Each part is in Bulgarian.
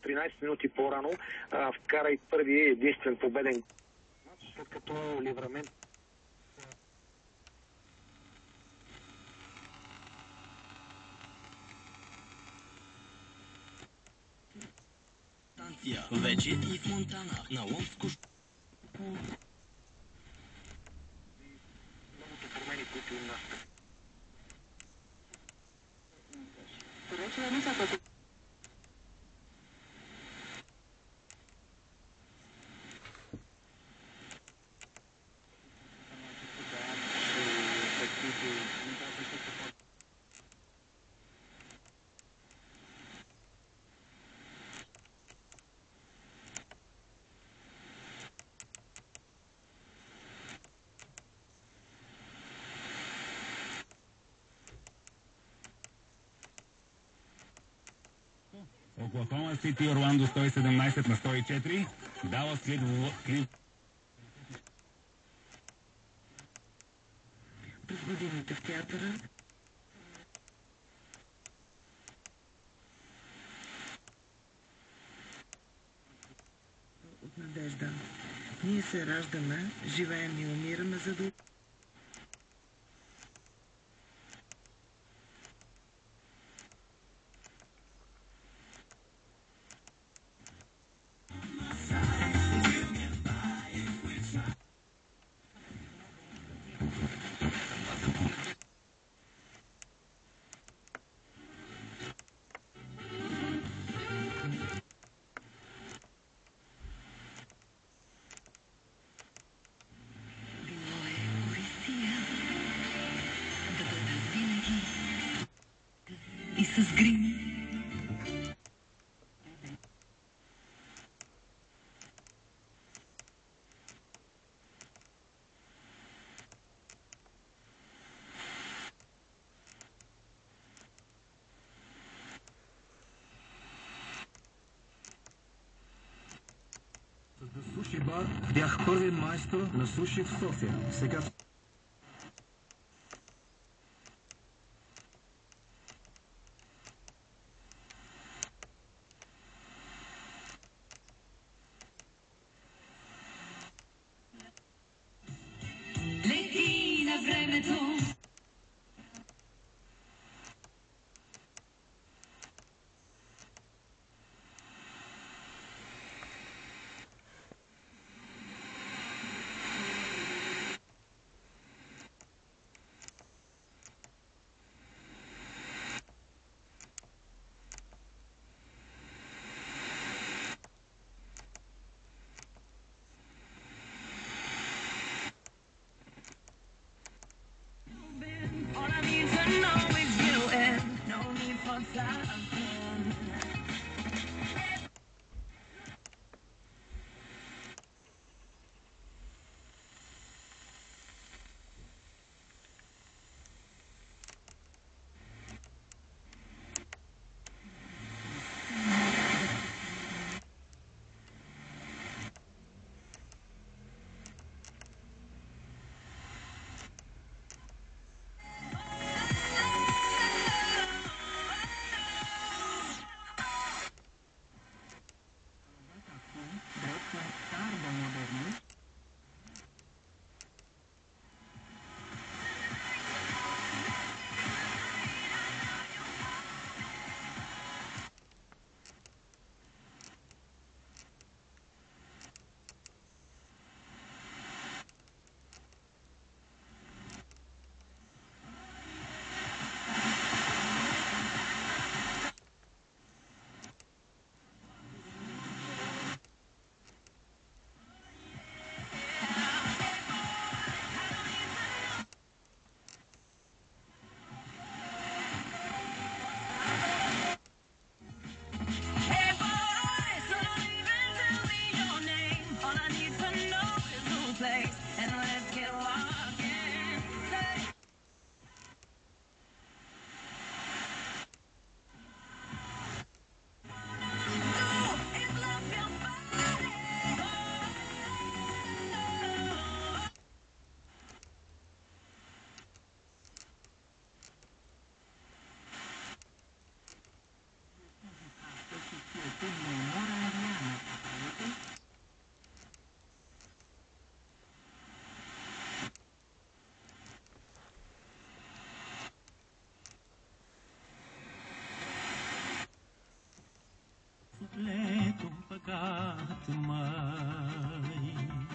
13 минути по-рано вкара и първи единствен победен мач, след като Ливрамент вече и в Монтана, на Ломско. Многото промени, които им настъпят. Оклахома Сити, Орландо 117 на 104. Далас Кливленд. През годините в театъра от надежда. Ние се раждаме, живеем и умираме, за да... И с грим. За суши бар бях първият майстор на суши в София. Сега Лети на времето. All I need to know is you and no need for something. mai.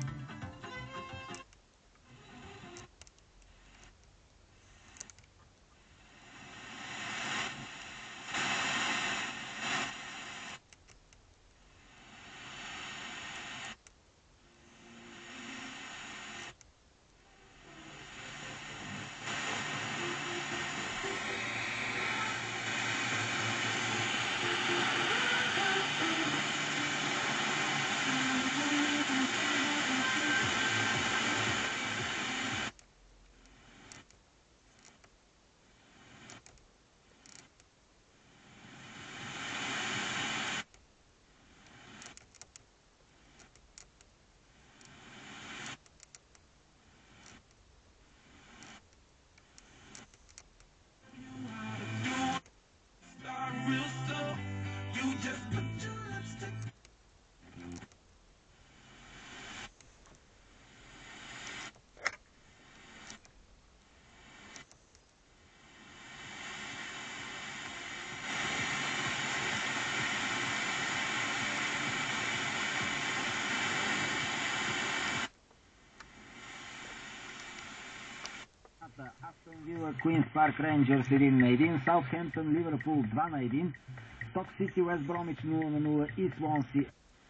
Aston Villa, Queen's Park Rangers 1-1, Southampton, Liverpool 2-1, Stoke City, West Bromwich 0-0 и Свонси.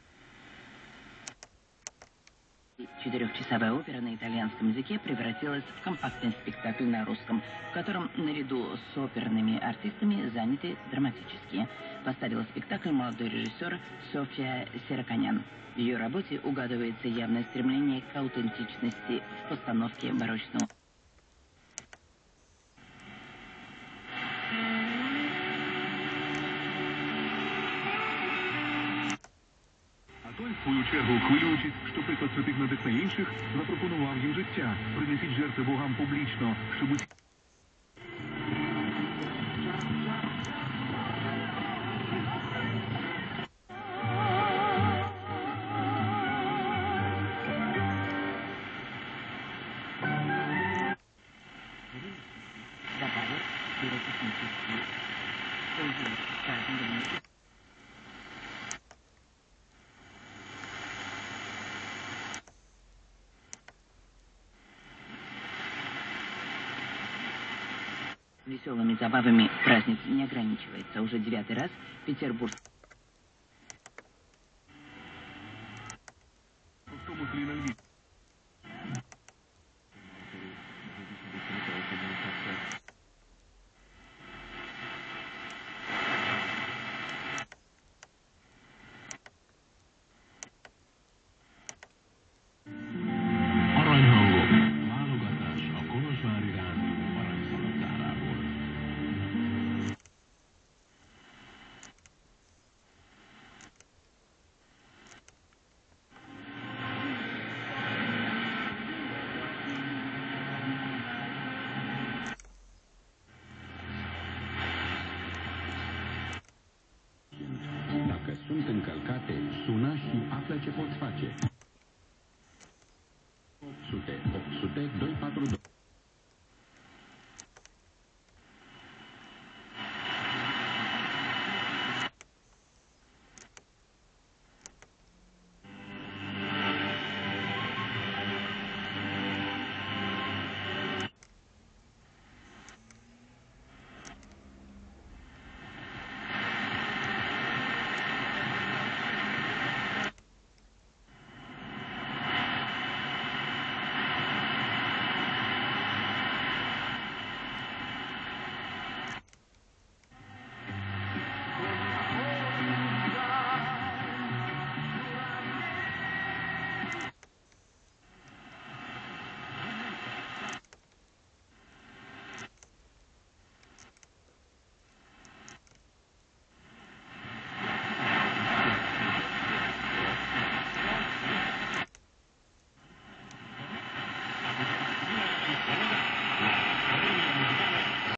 Четырехчасовая опера на итальянском языке превратилась в компактный спектакль на русском, в котором наряду с оперными артистами заняты драматические. Поставила спектакль молодой режиссер Софья Сераканян. В ее работе угадывается явное стремление к аутентичности в постановке барочного. Той, в свою чергу, хвилюючись, що приклад святих надихне інших, запропонував їм життя. Принесіть жертви богам публічно, щоб усі... Веселыми забавами праздник не ограничивается. Уже 9-й раз Петербург. Dacă sunt încălcate, sună și află ce poți face. 800 242.